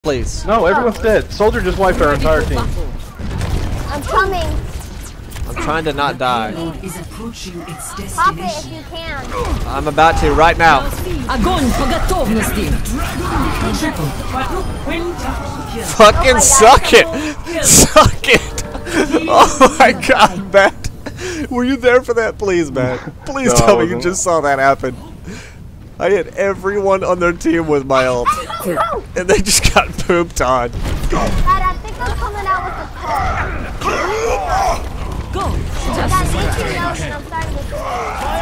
Please. No, everyone's dead. Soldier just wiped our entire team. I'm coming. I'm trying to not die. Pop it if you can. I'm about to right now. Fucking suck it! Suck it! Oh my god, Matt. Were you there for that? Please, Matt. Please tell me you just saw that happen. I hit everyone on their team with my ult. And they just got pooped on. Dad, I think I'm coming out with the call. Go! Dad, make you know that I'm starting to